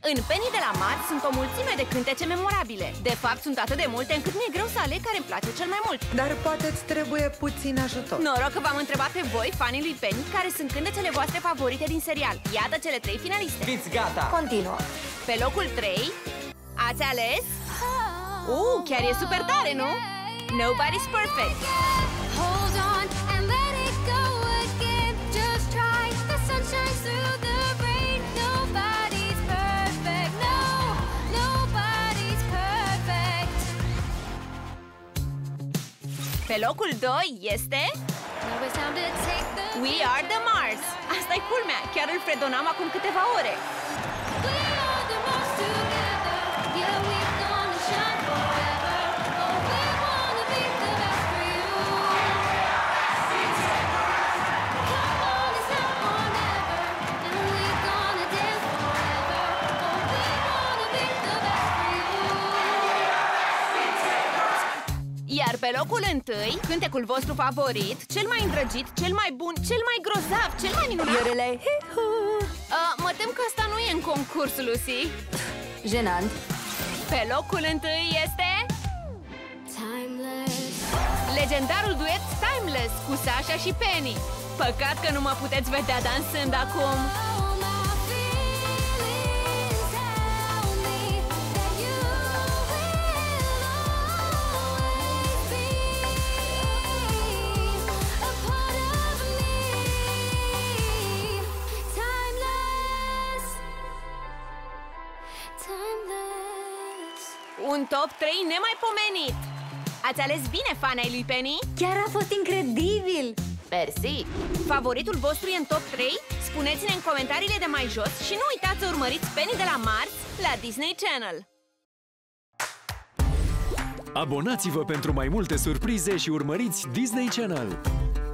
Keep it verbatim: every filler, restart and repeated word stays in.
În Penny de la Mars sunt o mulțime de cântece memorabile. De fapt, sunt atât de multe încât mi-e greu să aleg care îmi place cel mai mult. Dar poate îți trebuie puțin ajutor. Noroc că v-am întrebat pe voi, fanii lui Penny, care sunt cântecele voastre favorite din serial. Iată cele trei finaliste. Fiți gata! Continuă. Pe locul trei ați ales... Uh, chiar e super tare, nu? Nobody's Perfect. Hold on and let it go again. Just try, the sun shines through the rain. Nobody's perfect, no, nobody's perfect. Pe locul doi este... Now it's time to take the We Are The Mars. Asta-i culmea, chiar îl fredonam acum câteva ore. We are the Mars together. Yeah, we're gonna shine forever. Oh, we wanna be the best for you. Come on, it's now or never. And we're gonna dance forever. Oh, we wanna be the best for you. Iar pe locul întâi, cântecul vostru favorit, cel mai îndrăgit, cel mai bun, cel mai grozav, cel mai minunat. Iorele, hi-hu. Uh, mă tem că asta nu e în concurs, Lucy. Jenant. Pe locul întâi este... Timeless. legendarul duet Timeless cu Sasha și Penny. Păcat că nu mă puteți vedea dansând acum. All my feelings tell me that you will always be a part of me. Timeless, timeless. Un top trei nemaipomenit. Ați ales bine, fani ai lui Penny? Chiar a fost incredibil. Mersi! Favoritul vostru e în top trei? Spuneți-ne în comentariile de mai jos și nu uitați să urmăriți Penny de la Mars la Disney Channel. Abonați-vă pentru mai multe surprize și urmăriți Disney Channel.